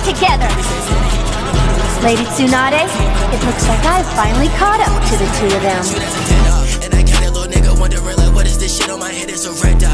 together. Lady Tsunade, it looks like I've finally caught up to the two of them. And I got that little nigga wondering like, what is this shit on my head? It's a red dot.